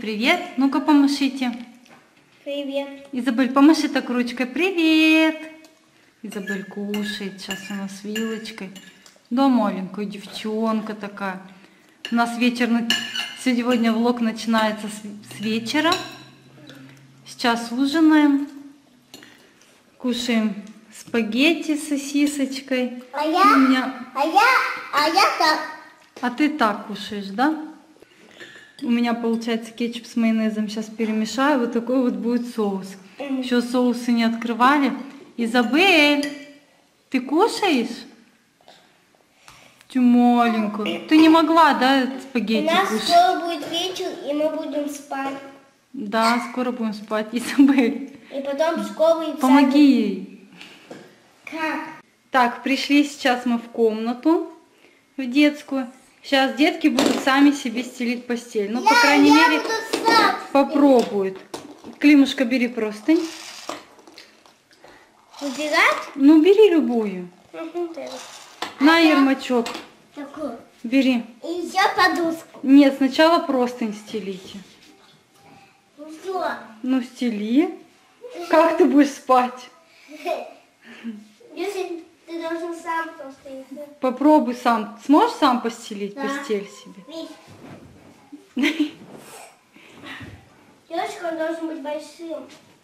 привет. Ну-ка, помашите. Привет. Изабель, помаши так ручкой. Привет. Изабель кушает сейчас у нас вилочкой. Да, маленькая девчонка такая. У нас вечер, сегодня влог начинается с вечера. Сейчас ужинаем. Кушаем спагетти с сосисочкой. А я так. А ты так кушаешь, да? У меня получается кетчуп с майонезом. Сейчас перемешаю. Вот такой вот будет соус. Еще соусы не открывали. Изабель, ты кушаешь? Ты маленькая. Ты не могла, да, спагетти У нас кушать? скоро будет вечер, и мы будем спать. Да, скоро будем спать. Изабель, И потом в школу и в помоги садик. ей. Как? Так, пришли сейчас мы в комнату, в детскую. Сейчас детки будут сами себе стелить постель. Ну, по крайней мере, буду сам. попробуют. Климушка, бери простынь. Выбирать? Ну, бери любую. На, Ермачок, Такую. бери. И еще подушку. Нет, сначала простынь стелите. Ну что? Ну, стели. Как ты будешь спать? Если ты должен сам просто... Попробуй сам. Сможешь сам постелить Да. постель себе? Девочка, он должен быть большим.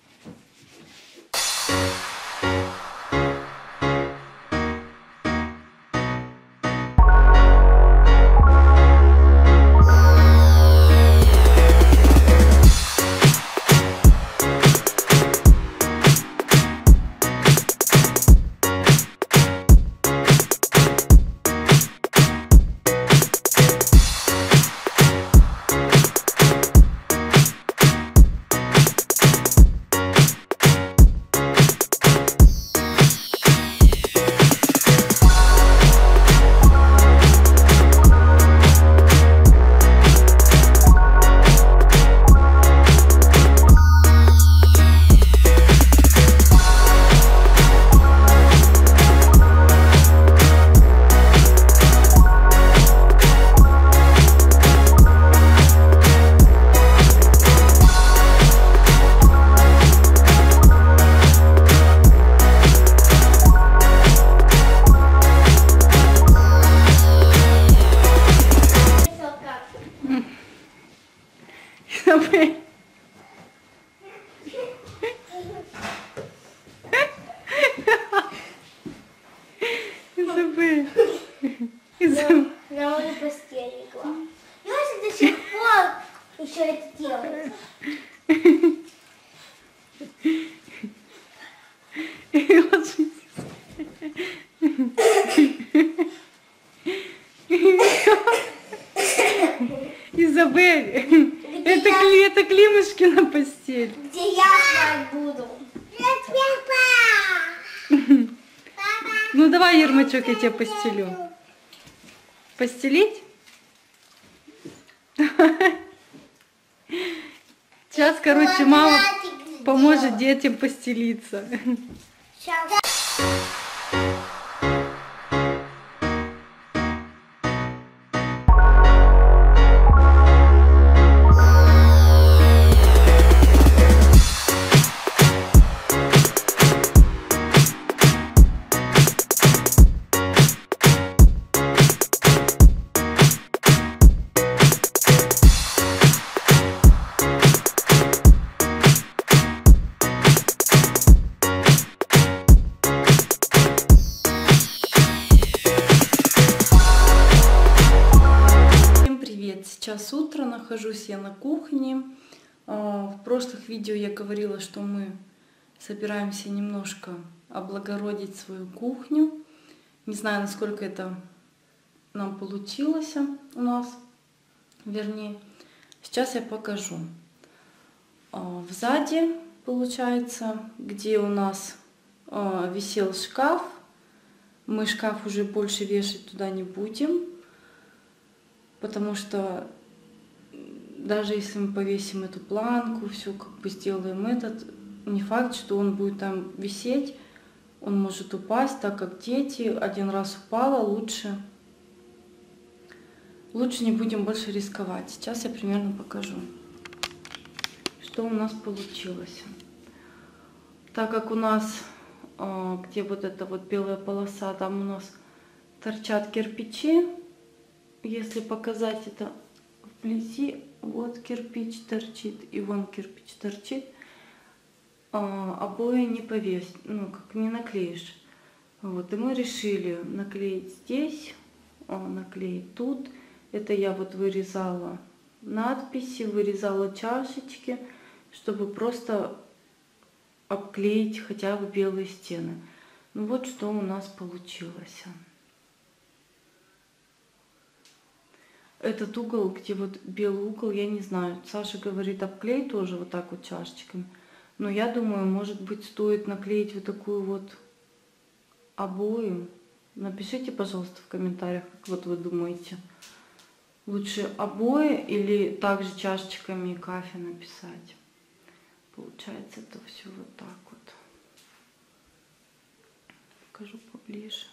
Изабель. Изабель. Изабель. На мою постель легла. Девочка до сих пор еще это делает. Изабель, это Климушкина постель. Где я спать буду? Ну давай, Ермачок, я тебе постелю. Постелить? Сейчас, короче, мама поможет детям постелиться. Сейчас. Сейчас утро, нахожусь я на кухне. В прошлых видео я говорила, что мы собираемся немножко облагородить свою кухню. Не знаю, насколько это нам получилось у нас. Вернее, сейчас я покажу. Сзади, получается, где у нас висел шкаф, мы шкаф уже больше вешать туда не будем. Потому что даже если мы повесим эту планку, все как бы сделаем этот, не факт, что он будет там висеть, он может упасть, так как дети, один раз упало, лучше не будем больше рисковать. Сейчас я примерно покажу. что у нас получилось. Так как у нас, где вот эта вот белая полоса, там у нас торчат кирпичи. Если показать это вблизи, вот кирпич торчит и вон кирпич торчит. Обои не повесить, ну как не наклеишь. Вот, и мы решили наклеить здесь, наклеить тут. Это я вот вырезала надписи, вырезала чашечки, чтобы просто обклеить хотя бы белые стены. Ну вот что у нас получилось. Этот угол, где вот белый угол, я не знаю. Саша говорит, обклей тоже вот так вот чашечками. Но я думаю, может быть, стоит наклеить вот такую вот обои. Напишите, пожалуйста, в комментариях, как вот вы думаете. Лучше обои или также чашечками и кафе написать. Получается это все вот так вот. Покажу поближе.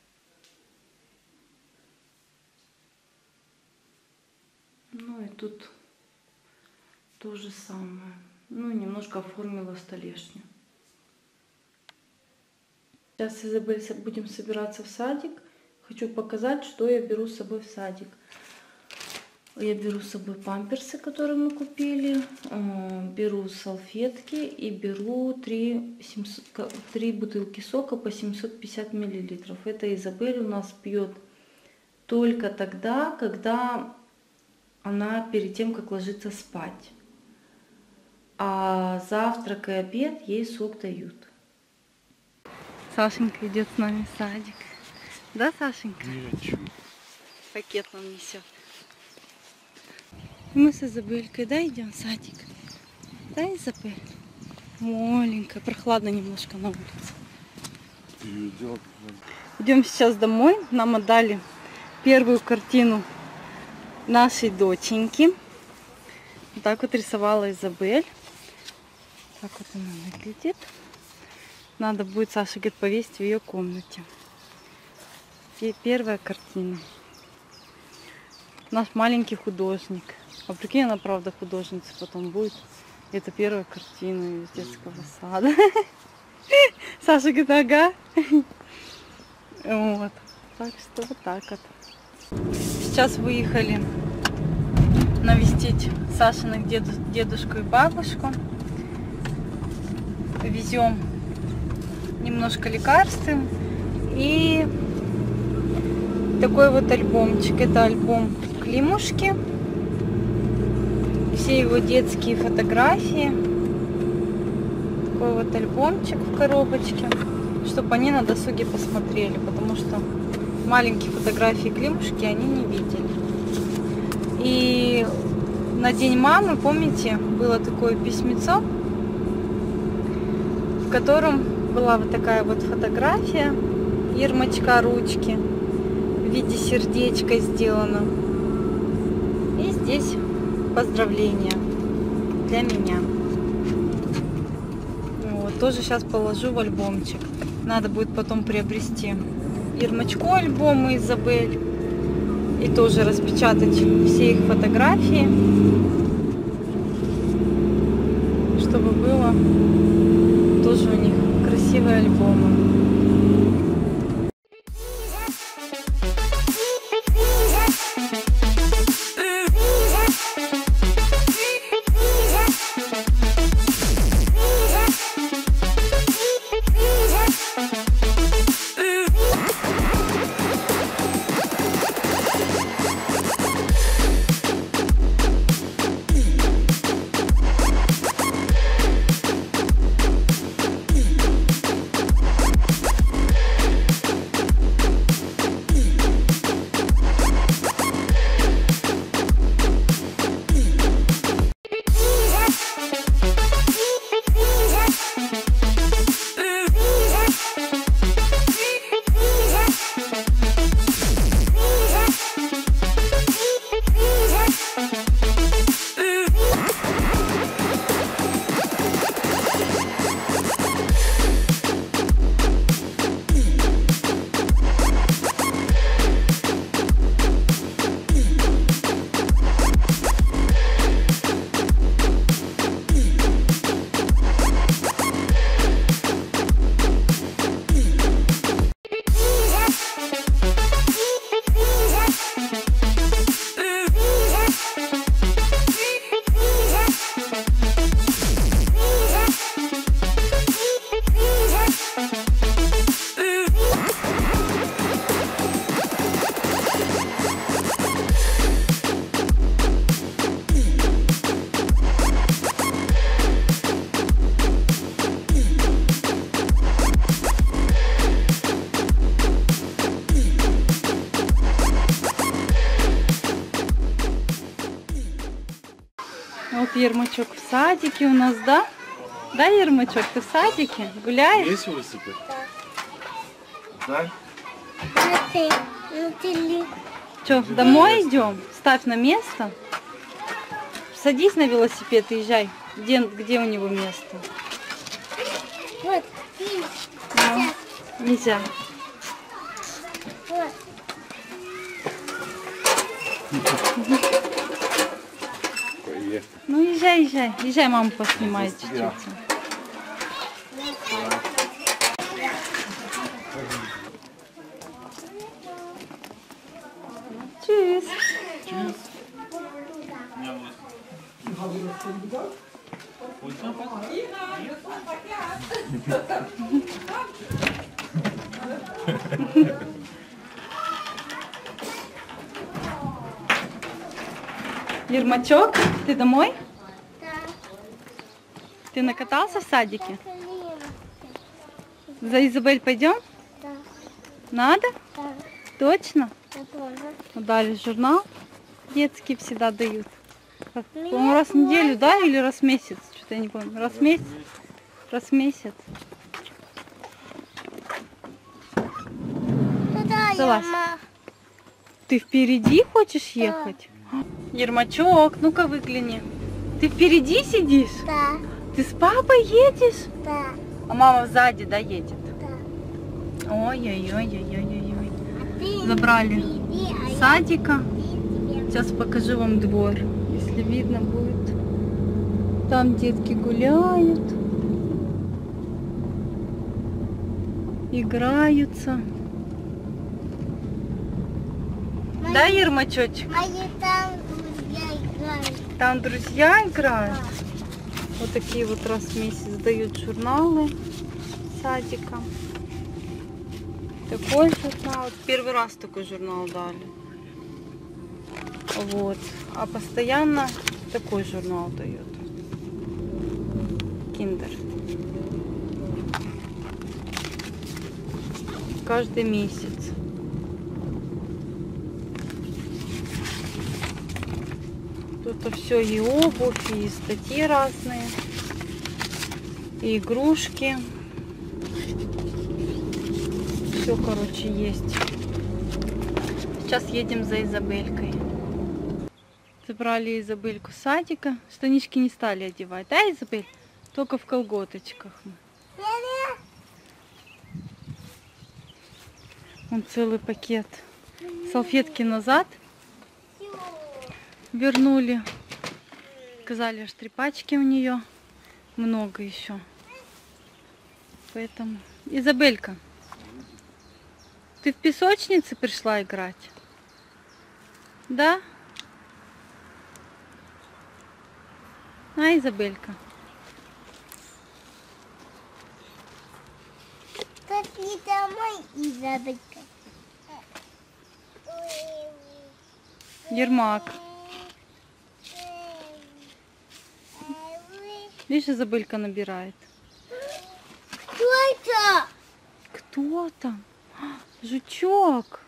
Ну и тут то же самое. Ну, немножко оформила столешню. Сейчас, Изабель, будем собираться в садик. Хочу показать, что я беру с собой в садик. Я беру с собой памперсы, которые мы купили. Беру салфетки и беру 3 бутылки сока по 750 мл. Это Изабель у нас пьет только тогда, когда она перед тем, как ложиться спать. А завтрак и обед ей сок дают. Сашенька идет с нами в садик. Да, Сашенька? Нет. Пакет нам несет. Мы с Изабелькой, да, идем в садик? Да, Изабель? Маленькая, прохладно немножко на улице. Идем сейчас домой. Нам отдали первую картину нашей доченьки. Вот так вот рисовала Изабель. Так вот она выглядит. Надо будет, Саша говорит, повесить в ее комнате. И первая картина. Наш маленький художник. А прикинь, она правда художница потом будет. Это первая картина из детского сада. Саша говорит, ага. Вот. Так что вот так вот. Сейчас выехали навестить Сашиных дедушку и бабушку. Везем немножко лекарств и такой вот альбомчик. Это альбом Климушки. Все его детские фотографии. Такой вот альбомчик в коробочке, чтобы они на досуге посмотрели, потому что маленькие фотографии Климушки они не видели. И на День мамы, помните, было такое письмецо, в котором была вот такая вот фотография Ермачка ручки в виде сердечка сделана. И здесь поздравления для меня. Вот, тоже сейчас положу в альбомчик. Надо будет потом приобрести Ермачку альбомы Изабель и тоже распечатать все их фотографии, чтобы было тоже у них красивые альбомы. Вот Ермачок в садике у нас, да? Да, Ермачок, ты в садике? Гуляешь? Есть велосипед? Да. Что, домой идем? Ставь на место. Садись на велосипед и езжай. Где у него место? Вот. Ну, нельзя. Вот. Поехали. Ну, езжай, езжай. Езжай, мама поснимает чуть-чуть. Tschüss. Tschüss. Ермачок, ты домой? Да. Ты накатался в садике? Колено. За Изабель пойдем? Да. Надо? Да. Точно? Я тоже. Дали журнал. Детский всегда дают. Как, Ну, по-моему, раз в неделю, да? Или раз в месяц? Что-то я не помню. Раз в месяц? Раз в месяц. Туда, Залазь. Яма. Ты впереди хочешь ехать? Ермачок, ну-ка выгляни. Ты впереди сидишь? Да. Ты с папой едешь? Да. А мама сзади, да, едет? Да. Ой-ой-ой-ой-ой-ой. А ты Забрали впереди, а я садика. впереди. Сейчас покажу вам двор, если видно будет. Там детки гуляют, играются. Да, Ермачочек? А я там друзья играют. Там друзья играют. Вот такие вот раз в месяц дают журналы садика. Такой журнал. Первый раз такой журнал дали. Вот. А постоянно такой журнал дают. Киндер. Каждый месяц. Тут все и обувь, и статьи разные, и игрушки. Все, короче, есть. Сейчас едем за Изабелькой. Забрали Изабельку с садика. Штанишки не стали одевать, да, Изабель? Только в колготочках. Вон целый пакет. Салфетки назад вернули. Сказали, аж 3 пачки у нее. Много еще. Поэтому... Изабелька, ты в песочнице пришла играть? Да? А, Изабелька? Пошли домой, Изабелька. Ермак. Видишь, Изабелька набирает. Кто это? Кто там? А, жучок.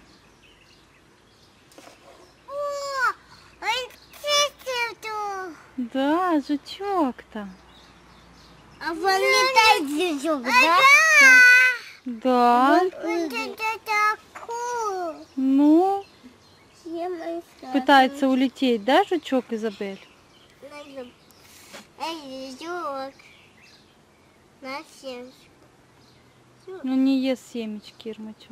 О, он чистил. Да, жучок-то. А вон летает жучок, да? Да. Он такой. Ну, пытается улететь, да, жучок, Изабель? Эй, жучок. На семечку. Ну, не ест семечки, Ермачок.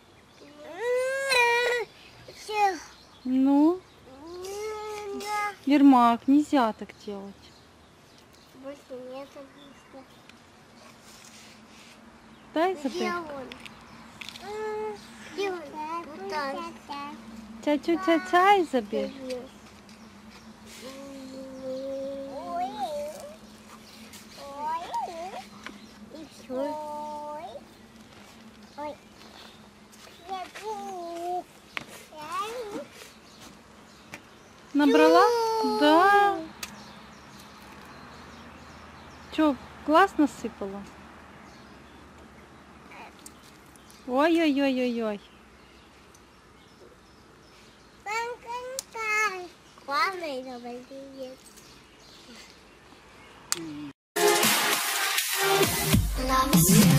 Ну, Ермак, нельзя так делать. Больше нет обычно. Да, Где Изабель? он? Где он? Вот там. Тя-тю-тя-тя, Изабель. И все. Ой. Набрала? Да. Че, глаз насыпала? Ой-ой-ой-ой-ой. Классный, Изабель, привет. Класс.